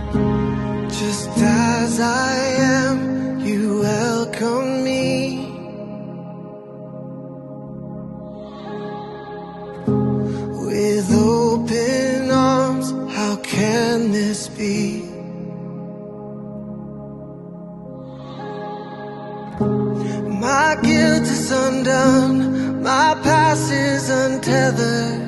Just as I am, you welcome me. With open arms, how can this be? My guilt is undone, my past is untethered.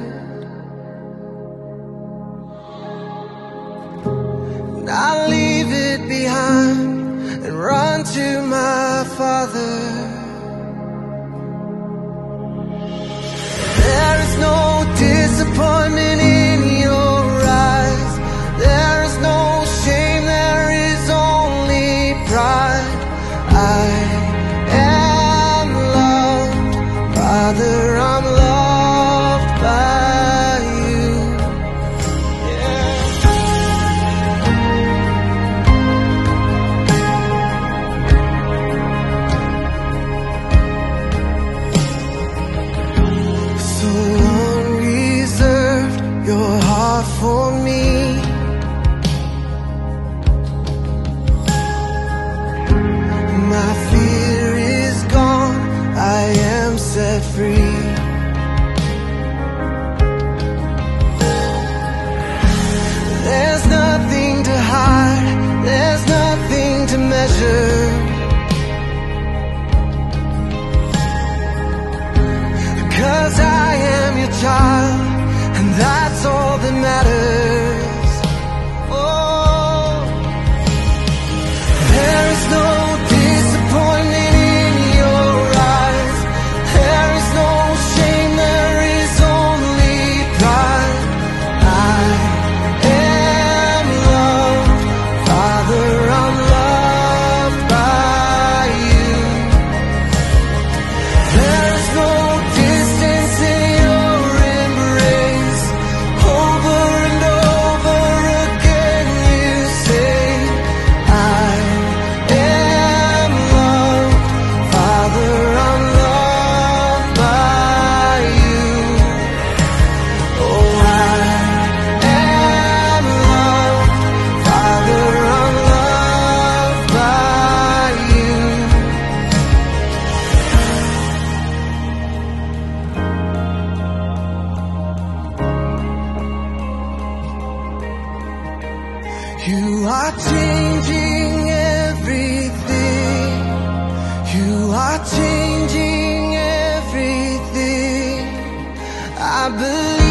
And I leave it behind and run to my Father. There is no disappointment in your eyes. There is no shame, there is only pride. I am loved, Father, I'm loved by you. So unreserved, your heart for me. My fear is gone, I am set free. There's nothing to hide, there's nothing to measure. 'Cause I am your child, and that's all that matters. Oh, there is no disappointment in your eyes. There is no shame, there is only pride. I am loved, Father, I'm loved by you. There is no distance in your embrace. Over and over again you say, I am loved, Father, I'm loved by you. Oh, I am loved, Father, I'm loved by you. You are changing everything. You are changing everything. I believe